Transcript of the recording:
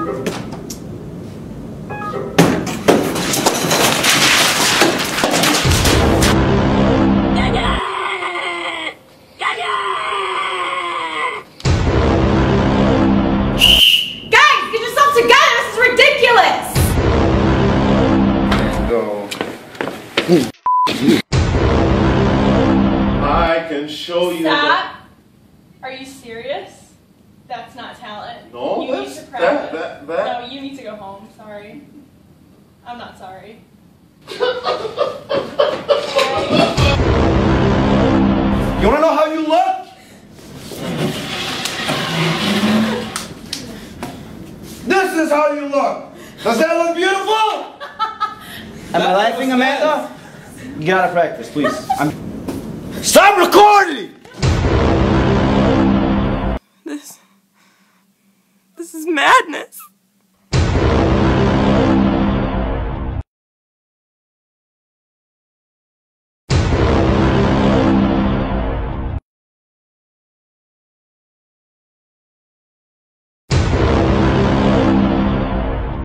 I can show you. Stop! Are you serious? That's not talent. No, you that's, need to practice. that. No, you need to go home. Sorry. I'm not sorry. You wanna know how you look? This is how you look. Does that look beautiful? Am I laughing, Amanda? You gotta practice, please. Stop recording! This is madness.